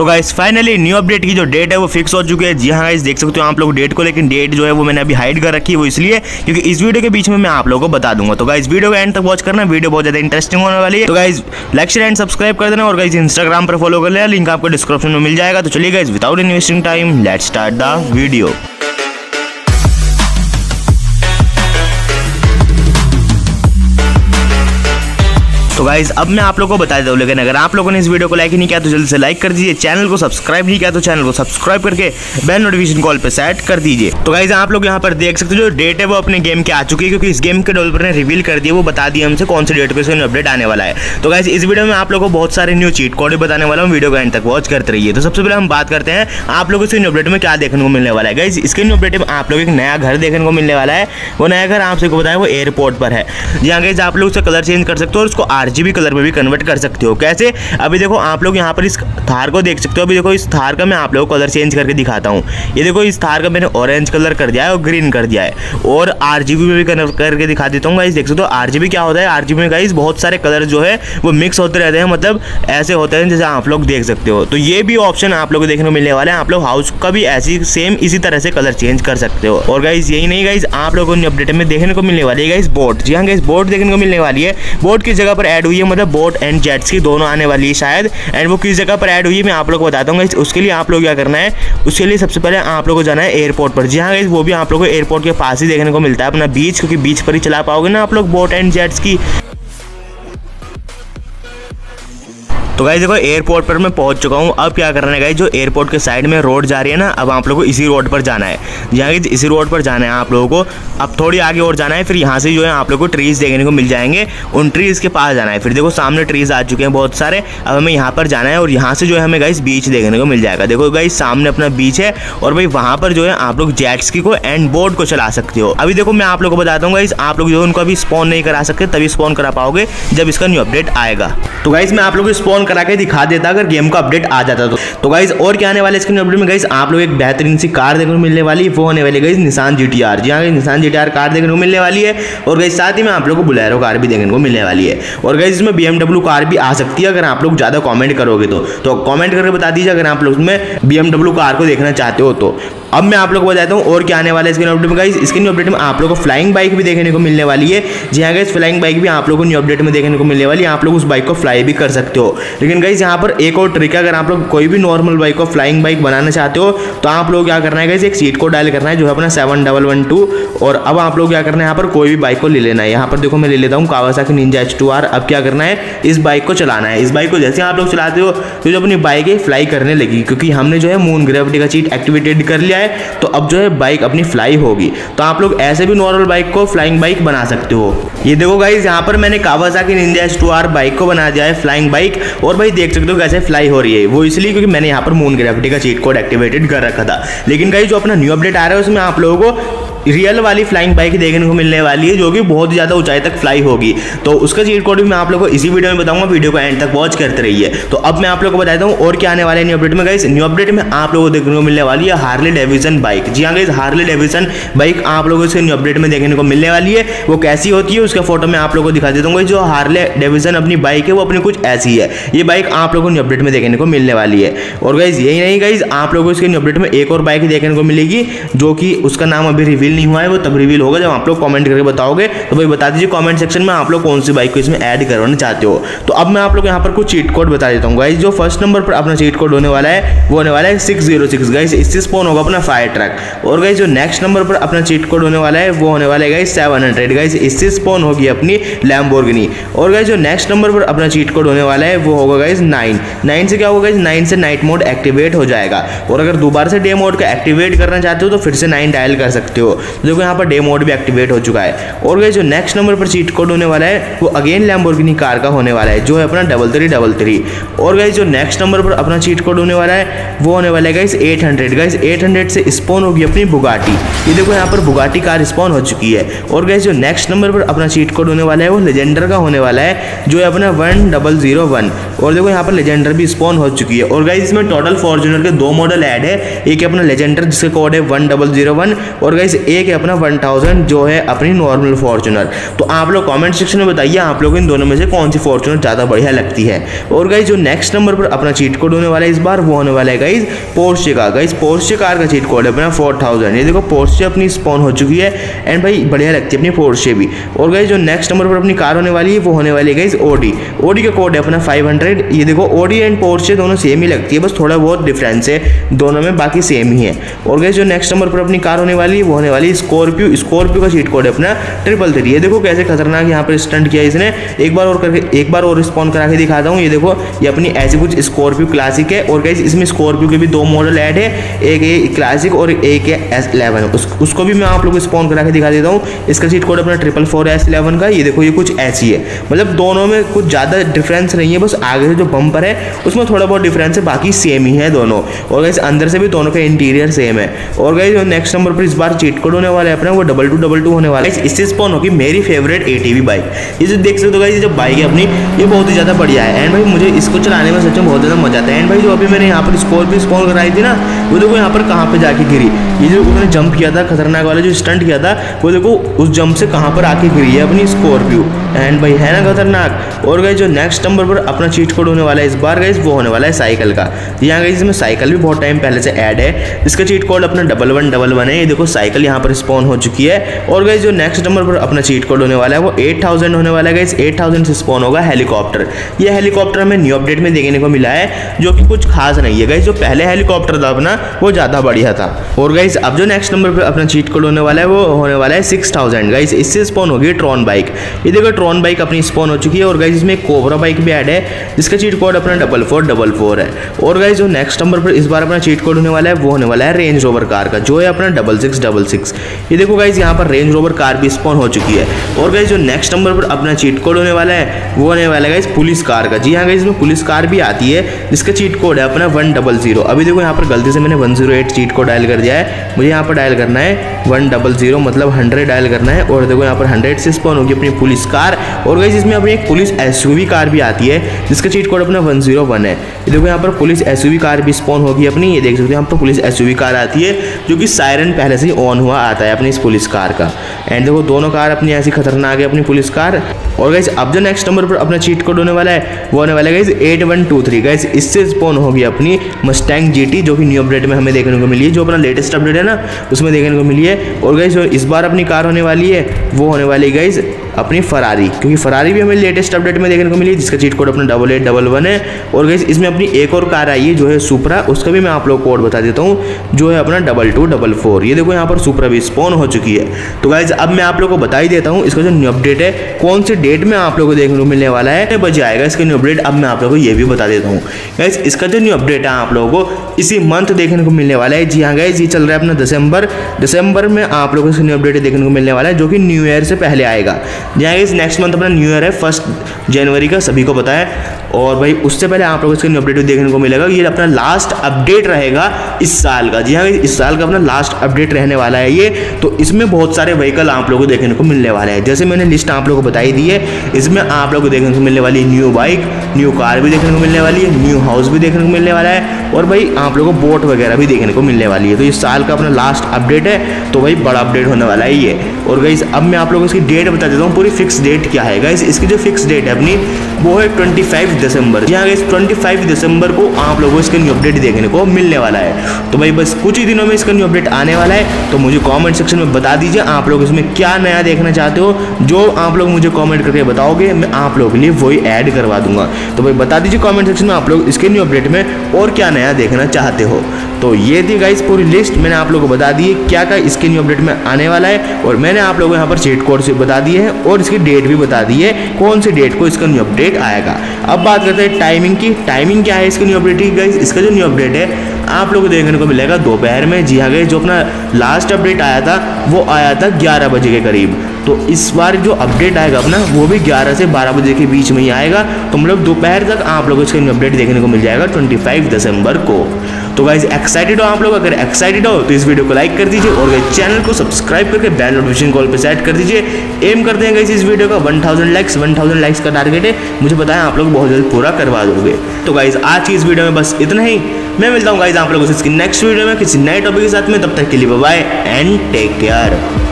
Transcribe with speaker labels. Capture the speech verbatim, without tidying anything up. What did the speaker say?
Speaker 1: तो guys finally new update की जो डेट है वो फिक्स हो चुकी है। जी हाँ गाइस, देख सकते हो आप लोग डेट को, लेकिन डेट जो है वो मैंने अभी हाइड कर रखी है। वो इसलिए क्योंकि इस वीडियो के बीच में मैं आप लोगों को बता दूंगा। तो गाइस वीडियो को एंड तक वॉच करना, वीडियो बहुत ज्यादा इंटरेस्टिंग होने वाली है। तो guys like share and subscribe कर देना और गाइस इंस्टाग्राम पर फॉलो कर लेना, लिंक आपको डिस्क्रिप्शन में मिल जाएगा। तो चलिए guys without investing time let's start the video. तो गाइस अब मैं आप लोगों को बता देता हूँ, लेकिन अगर आप लोगों ने इस वीडियो को लाइक ही नहीं किया तो जल्दी से लाइक कर दीजिए। चैनल को सब्सक्राइब नहीं किया तो चैनल को सब्सक्राइब करके बेल नोटिफिकेशन कॉल पे सेट कर दीजिए। तो गाइस आप लोग यहाँ पर देख सकते हो जो डेट है वो अपने गेम के आ चुकी है, क्योंकि इस गेम के डेवलपर ने रिवील कर दिया, वो बता दिया हमसे कौन सी डेट पे इसका अपडेट आने वाला है। तो गाइस इस वीडियो में आप लोगों को बहुत सारे न्यू चीट कोड बताने वाला हूँ, वीडियो को एंड तक वॉच करते रहिए। तो सबसे पहले हम बात करते हैं आप लोगों से न्यू अपडेट में क्या देखने को मिलने वाला है। गाइस इसके न्यू अपडेट में आप लोग एक नया घर देखने को मिलने वाला है। वो नया घर आप सबको बताया वो एयरपोर्ट पर है। जहाँ गाइस आप लोग उसका कलर चेंज कर सकते हो और उसको आरजीबी कलर में भी कन्वर्ट कर सकते हो। कैसे? अभी देखो आप लोग यहाँ पर इस थार को देख सकते हो। अभी देखो इस थार का मैं आप लोगों को कलर चेंज करके दिखाता हूँ। ये देखो इस थार का मैंने ऑरेंज कलर कर दिया है और ग्रीन कर दिया है, और आरजीबी में भी कन्वर्ट करके दिखा देता हूँ। गाइस देख सकते हो आरजीबी क्या होता है। आरजीबी में गाइस बहुत सारे कलर जो है वो मिक्स होते रहते हैं, मतलब ऐसे होते हैं जैसे आप लोग देख सकते हो। तो ये भी ऑप्शन आप लोग को देखने को मिलने वाला है। आप लोग हाउस का भी ऐसी सेम इसी तरह से कलर चेंज कर सकते हो। और गाइस यही नहीं गाइस, आप लोगों को अपडेट में देखने को मिलने वाली है गाइस बोट। जी हाँ गाइस, बोट देखने को मिलने वाली है। बोट की जगह पर ऐड हुई है, मतलब बोट एंड जेट्स की दोनों आने वाली है शायद। एंड वो किस जगह पर ऐड हुई है मैं आप लोगों को बताता हूँ। उसके लिए आप लोग क्या करना है, उसके लिए सबसे पहले आप लोगों को जाना है एयरपोर्ट पर। जी हाँ गाइस, वो भी आप लोगों को एयरपोर्ट के पास ही देखने को मिलता है अपना बीच, क्योंकि बीच पर ही चला पाओगे ना आप लोग बोट एंड जेट्स की। तो गाइस देखो एयरपोर्ट पर मैं पहुंच चुका हूं। अब क्या करना है गाइस, जो एयरपोर्ट के साइड में रोड जा रही है ना, अब आप लोगों को इसी रोड पर जाना है। यहाँ इसी रोड पर जाना है आप लोगों को। अब थोड़ी आगे और जाना है, फिर यहाँ से जो है आप लोगों को ट्रीज देखने को मिल जाएंगे, उन ट्रीज के पास जाना है। फिर देखो सामने ट्रीज आ चुके हैं बहुत सारे। अब हमें यहाँ पर जाना है और यहाँ से जो है हमें गाइस बीच देखने को मिल जाएगा। देखो गाइस सामने अपना बीच है, और भाई वहाँ पर जो है आप लोग जेट स्की को एंड बोट को चला सकते हो। अभी देखो मैं आप लोगों को बताता हूँ गाइस, आप लोग जो है उनको अभी स्पॉन नहीं करा सकते, तभी स्पॉन करा पाओगे जब इसका न्यू अपडेट आएगा। तो गाइस मैं आप लोगों को स्पॉन करा के दिखा देता अगर गेम का अपडेट आ जाता तो। तो गाइस और क्या आने वाले इसके अपडेट में गाइस, आप लोग एक बेहतरीन सी कार देखने को मिलने वाली है। वो होने वाली गाइस निसान जीटीआर। जी हाँ, निसान जीटीआर कार देखने को मिलने वाली है। और गाइस साथ ही में आप लोग को बुलेरो कार भी देखने को मिलने वाली है। और गाइस इसमें बीएमडब्ल्यू कार भी आ सकती है अगर आप लोग ज्यादा कमेंट करोगे तो। तो कमेंट करके बता दीजिए अगर आप लोग में बीएमडब्ल्यू कार को देखना चाहते हो तो। अब मैं आप लोग को बताता हूँ और क्या आने वाला है इसके न्यू अपडेट में गाइस। इसके न्यू अपडेट में आप लोग को फ्लाइंग बाइक भी देखने को मिलने वाली है। जी हाँ गाइस, फ्लाइंग बाइक भी आप लोगों को न्यू अपडेट में देखने को मिलने वाली है। आप लोग उस बाइक को फ्लाई भी कर सकते हो। लेकिन गाइस यहाँ पर एक और ट्रिक है, अगर आप लोग कोई भी नॉर्मल बाइक को फ्लाइंग बाइक बनाना चाहते हो तो आप लोग क्या करना है गाइस, एक सीट को डायल करना है जो है अपना सेवन डबल वन टू। और अब आप लोग क्या करना है, यहाँ पर कोई भी बाइक को ले लेना है। यहाँ पर देखो मैं ले लेता हूँ Kawasaki Ninja H two R. अब क्या करना है, इस बाइक को चलाना है। इस बाइक को जैसे आप लोग चलाते हो तो जो अपनी बाइक है फ्लाई करने लगी, क्योंकि हमने जो है मून ग्रेविटी का चीट एक्टिवेटेड कर लिया है। तो अब जो बाइक अपनी फ्लाई होगी। तो आप लोग ऐसे भी नॉर्मल बाइक को फ्लाइंग बाइक बना सकते हो। ये देखो गाइस यहाँ पर मैंने Kawasaki Ninja H two R bike को बना दिया है फ्लाइंग बाइक। और भाई देख सकते हो कैसे फ्लाई हो रही है। वो इसलिए क्योंकि मैंने यहाँ पर मून ग्रेविटी का चीट कोड एक्टिवेटेड कर रखा था। लेकिन गाइस जो अपना न्यू अपडेट आ रहा है उसमें आप लोगों को रियल वाली फ्लाइंग बाइक देखने को मिलने वाली है, जो कि बहुत ही ज्यादा ऊंचाई तक फ्लाई होगी। तो उसका चीट कोड भी मैं आप लोगों को इसी वीडियो में बताऊंगा, वीडियो को एंड तक वॉच करते रहिए। तो अब मैं आप लोगों को बताता हूँ और क्या आने वाले है न्यू अपडेट में गाइस। न्यू अपडेट में आप लोगों को देखने को मिलने वाली है हार्ले डेविसन बाइक। जी हाँ गाइस, हार्ले डेविसन बाइक आप लोगों से न्यू अपडेट में देखने को मिलने वाली है। वो कैसी होती है उसका फोटो मैं आप लोगों को दिखा देता हूँ। जो हार्ले डेविसन अपनी बाइक है वो अपनी कुछ ऐसी है। ये बाइक आप लोगों को न्यू अपडेट में देखने को मिलने वाली है। और गाइस यही नहीं गाइस, आप लोगों को इसके न्यू अपडेट में एक और बाइक देखने को मिलेगी, जो कि उसका नाम अभी रिवील नहीं हुआ है। वो तब रिवील होगा जब आप लोग कमेंट करके बताओगे। तो भाई बता दीजिए कमेंट सेक्शन में आप लोग कौन सी बाइक को इसमें ऐड करवाना चाहते हो। तो अब मैं आप लोग यहाँ पर कुछ चीट कोड बता देता हूँ गाइस। जो फर्स्ट नंबर पर अपना चीट कोड होने वाला है वो होने वाला है सिक्स जीरो सिक्स गाइस। इससे स्पॉन होगा अपना फायर ट्रक। और गाइस जो नेक्स्ट नंबर पर अपना चीट कोड होने वाला है वो होने वाला है गाइस सेवन हंड्रेड गाइस। इससे स्पॉन होगी अपनी लैम्बोर्गिनी। और गाइस जो नेक्स्ट नंबर पर अपना चीट कोड होने वाला है वो होगा गाइस नाइन। नाइन से क्या होगा गाइस, नाइन से नाइट मोड एक्टिवेट हो जाएगा। और अगर दोबारा से डे मोड का एक्टिवेट करना चाहते हो तो फिर से नाइन डायल कर सकते हो। देखो यहाँ पर डे मोड भी एक्टिवेट हो चुका है। और गाइस जो नेक्स्ट नंबर पर चीट कोड होने वाला है वो अगेन लैम्बोर्गिनी कार का होने वाला है, जो है अपना डबल थ्री डबल थ्री। और गाइस जो नेक्स्ट नंबर पर अपना चीट कोड होने वाला है वो होने वाला है guys eight hundred guys. Eight hundred से स्पॉन होगी अपनी बुगाटी। ये देखो यहाँ पर बुगाटी कार स्पॉन हो चुकी है। और गाइस जो नेक्स्ट नंबर पर अपना चीट कोड होने वाला है वो लेजेंडर का होने वाला है, जो है अपना वन डबल जीरो वन। और देखो यहाँ पर लेजेंडर भी स्पॉन हो चुकी है। और गाइस इसमें टोटल फॉर्च्यूनर के दो मॉडल ऐड है। एक है अपना लेजेंडर जिसका कोड है वन डबल जीरो वन, और गाइस एक है अपना वन थाउजेंड जो है अपनी नॉर्मल फॉर्च्यूनर। फॉर्च्यूनर। तो आप लोग कमेंट सेक्शन में बताइए आप लोग इन दोनों में से कौन सी फॉर्च्यूनर ज़्यादा बढ़िया लगती है। और गाइज जो नेक्स्ट नंबर पर अपना चीट कोड होने वाला है इस बार वो होने वाला है गाइज पोर्शे का। गाइज पोर्शे कार का चीट कोड है अपना फोर थाउजेंड। ये देखो पोर्शे अपनी स्पॉन हो चुकी है एंड भाई बढ़िया लगती है अपनी पोर्शे भी। और गाइज जो नेक्स्ट नंबर पर अपनी कार होने वाली है वो होने वाली है गाइज ओडी। ओडी का कोड है अपना फाइव हंड्रेड। ये देखो ओडी एंड पोर्शे दोनों सेम ही लगती है, बस थोड़ा बहुत डिफरेंस है दोनों में, बाकी सेम ही है। और गाइज जो नेक्स्ट नंबर पर अपनी कार होने वाली है वो होने वाली है स्कॉर्पियो। स्कॉर्पियो का चीट कोड है अपना ट्रिपल थ्री। ये देखो कैसे खतरनाक यहाँ पर स्टंट किया इसने। एक बार और करके एक बार और रिस्पॉन्ड करा के दिखाता हूँ। ये देखो ये अपनी ऐसी कुछ स्कॉर्पियो क्लासिक है। और गाइज इसमें स्कॉर्पियो के भी दो मॉडल ऐड है, एक है क्लासिक और एक है एस इलेवन। उस, उसको भी मैं आप लोगों को स्पॉन करा के दिखा देता हूँ। इसका चीट कोड अपना ट्रिपल फोर एस इलेवन का। ये देखो ये कुछ ऐसी है, मतलब दोनों में कुछ ज़्यादा डिफरेंस नहीं है, बस आगे से जो बम्पर है उसमें थोड़ा बहुत डिफरेंस है, बाकी सेम ही है दोनों। और गाइज अंदर से भी दोनों का इंटीरियर सेम है। और गाइज जो नेक्स्ट नंबर पर इस बार चीट कोड होने वाला है अपना वो डबल टू डबल टू होने वाला है। इससे स्पॉन होगी मेरी फेवरेट एटीवी बाइक। ये जो देख सकते हो गाइज, ये जो बाइक है अपनी ये बहुत ही ज़्यादा बढ़िया है एंड भाई मुझे इसको चलाने में सच में बहुत ज़्यादा मजा आता है। एंड भाई जो अभी मैंने यहाँ पर स्कॉर्पियो स्पॉन कराई थी ना, वो देखो यहाँ पर कहाँ पे जाके गिरी। ये जो उन्होंने जंप किया था खतरनाक वाला जो स्टंट किया था, वो देखो उस जंप से कहाँ पर आके गिरी है अपनी स्कॉर्पियो। एंड भाई है ना खतरनाक। और गाइस जो नेक्स्ट नंबर पर अपना चीट कोड होने वाला है इस बार गाइस वो होने वाला है साइकिल का। यहाँ गाइस इसमें साइकिल भी बहुत टाइम पहले से ऐड है, जिसका चीट कोड अपना डबल वन डबल वन है। ये देखो साइकिल यहाँ पर स्पॉन हो चुकी है। और गाइस जो नेक्स्ट नंबर पर अपना चीट कोड होने वाला है वो एट थाउजेंड होने वाला है गाइस। एट थाउजेंड से स्पॉन होगा हेलीकॉप्टर। ये हेलीकॉप्टर हमें न्यू अपडेट में देखने को मिला है, जो कि कुछ खास नहीं है गाइस। जो पहले हेलीकॉप्टर था अपना वो ज़्यादा बढ़िया था। और गाइस अब जो नेक्स्ट नंबर पर अपना चीट कोड होने वाला है वो होने वाला है सिक्स थाउजेंड गाइस। इससे स्पॉन होगी ट्रॉन बाइक। ये देखो ट्रॉन बाइक अपनी स्पॉन हो चुकी है। और गाइस इसमें कोबरा बाइक भी ऐड है, जिसका चीट कोड अपना डबल फोर डबल फोर है। और गाइस जो नेक्स्ट नंबर पर इस बार अपना चीट कोड होने वाला है वो होने वाला है रेंज रोवर कार का, जो है अपना डबल सिक्स डबल सिक्स। ये देखो गाइस यहाँ पर रेंज रोवर कार भी स्पॉन हो चुकी है। और गाइस जो नेक्स्ट नंबर पर अपना चीट कोड होने वाला है वो होने वाला है गाइस पुलिस कार का। जी हाँ गाइस इसमें पुलिस कार भी आती है, जिसका चीट कोड है अपना वन डबल जीरो। अभी देखो यहाँ पर गलती से मैंने one zero eight cheat code dial कर दिया है, मुझे यहाँ पर डायल करना है वन डबल जीरो मतलब हंड्रेड डायल करना है। और देखो यहाँ पर हंड्रेड से स्पॉन होगी अपनी पुलिस कार। और गाइस इसमें अपनी एक पुलिस एसयूवी कार भी आती है, जिसका चीट कोड अपना वन जीरो वन है। ये देखो यहाँ पर पुलिस एसयूवी कार भी स्पॉन होगी अपनी। ये देख सकते हो यहाँ पर पुलिस एसयूवी कार आती है, जो कि सायरन पहले से ही ऑन हुआ आता है अपनी इस पुलिस कार का। एंड देखो दोनों कार अपनी ऐसी खतरनाक है अपनी पुलिस कार। और गाइस अब जो नेक्स्ट नंबर पर अपना चीट कोड होने वाला है वो होने वाला है guys eight one two three. Guys इससे स्पॉन होगी अपनी मस्टैंग जीटी, जो कि न्यू अपडेट में हमें देखने को मिली है, जो अपना लेटेस्ट अपडेट है ना उसमें देखने को मिली है। और गाइस जो इस बार अपनी कार होने वाली है वो होने वाली है गाइस अपनी फरारी, क्योंकि फरारी भी हमें लेटेस्ट अपडेट में देखने को मिली है, जिसका चीट कोड अपना डबल एट डबल वन है। और गाइस इसमें अपनी एक और कार आई है जो है सुपरा, उसका भी मैं आप लोग कोड बता देता हूँ, जो है अपना डबल टू डबल फोर। ये देखो यहाँ पर सुपरा भी स्पॉन हो चुकी है। तो गाइस अब मैं आप लोग को बता ही देता हूँ इसका जो न्यू अपडेट है कौन से डेट में आप लोग को देखने को मिलने वाला है, कितने बजे आएगा इसका न्यू अपडेट। अब मैं आप लोग को ये भी बता देता हूँ गाइस इसका जो न्यू अपडेट है आप लोगों को इसी मंथ देखने को मिलने वाला है। जी हाँ गाइस ये चल रहा है अपना दिसंबर दिसंबर में आप लोगों को इसका न्यू अपडेट देखने को मिलने वाला है, जो कि न्यू ईयर से पहले आएगा। जी हाँ गाइस नेक्स्ट मंथ अपना न्यू ईयर है फर्स्ट जनवरी का, सभी को पता है। और भाई उससे पहले आप लोगों को इसका न्यू अपडेट देखने को मिलेगा। ये अपना लास्ट अपडेट रहेगा इस साल का। जी हाँ इस साल का अपना लास्ट अपडेट रहने वाला है ये। तो इसमें बहुत सारे व्हीकल आप लोगों को देखने को मिलने वाले हैं, जैसे मैंने लिस्ट आप लोगों को बताई दी है। इसमें आप लोगों को देखने को मिलने वाली है न्यू बाइक, न्यू कार भी देखने को मिलने वाली है, न्यू हाउस भी देखने को मिलने वाला है, और भाई आप लोगों को बोट वगैरह भी देखने को मिलने वाली है। तो इस साल का अपना लास्ट अपडेट है, तो भाई बड़ा अपडेट होने वाला है ये। और गाइस अब मैं आप लोगों को इसकी डेट बता देता हूँ, पूरी फिक्स डेट क्या है गाइस। इसकी जो फिक्स डेट है अपनी वो है ट्वेंटी फाइव दिसंबर। यहाँ गाइस ट्वेंटी फाइव दिसंबर को आप लोगों को इसका न्यू अपडेट देखने को मिलने वाला है। तो भाई बस कुछ ही दिनों में इसका न्यू अपडेट आने वाला है। तो मुझे कमेंट सेक्शन में बता दीजिए आप लोग इसमें क्या नया देखना चाहते हो। जो आप लोग मुझे कमेंट करके बताओगे मैं आप लोगों के लिए वही ऐड करवा दूंगा। तो भाई बता दीजिए कमेंट सेक्शन में आप लोग इसके न्यू अपडेट में और क्या नया देखना चाहते हो। तो ये थी गाइस पूरी लिस्ट, मैंने आप लोगों को बता दी है क्या क्या इसके न्यू अपडेट में आने वाला है। और मैंने आप लोगों को यहाँ पर चीट कोड से बता दिए हैं और इसकी डेट भी बता दी है कौन सी डेट को इसका न्यू अपडेट आएगा। अब बात करते हैं टाइमिंग की। टाइमिंग क्या है इसके न्यू अपडेट की गाइस। इसका जो न्यू अपडेट है आप लोगों को देखने को मिलेगा दोपहर में। जी हाँ गाइस जो अपना लास्ट अपडेट आया था वो आया था ग्यारह बजे के करीब। तो इस बार जो अपडेट आएगा अपना वो भी ग्यारह से बारह बजे के बीच में ही आएगा। तो मतलब दोपहर तक आप लोगों को इसका न्यू अपडेट देखने को मिल जाएगा ट्वेंटी फाइव दिसंबर को। तो गाइस एक्साइटेड हो आप लोग? अगर एक्साइटेड हो तो इस वीडियो को लाइक कर दीजिए और गाइस चैनल को सब्सक्राइब करके बेल नोटिफिकेशन कॉल पे सेट कर दीजिए। एम करते हैं गाइस इस वीडियो का one thousand likes one thousand likes का टारगेट है। मुझे पता है आप लोग बहुत जल्द पूरा करवा दोगे। तो गाइस आज की इस वीडियो में बस इतना ही। मैं मिलता हूँ गाइस आप लोगों से इसकी नेक्स्ट वीडियो में किसी नए टॉपिक के साथ में। तब तक के लिए bye bye and take care.